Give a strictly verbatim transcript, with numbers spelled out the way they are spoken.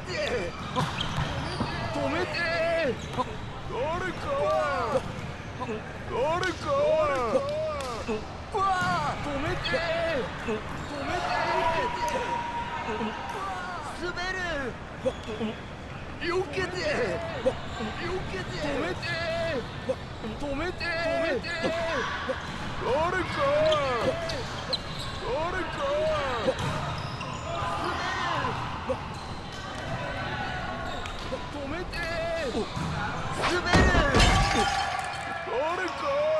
て止めて誰か誰かうわ止めて止めて滑る避けて避けて止めて止めて止めて誰か誰か止めて滑る誰か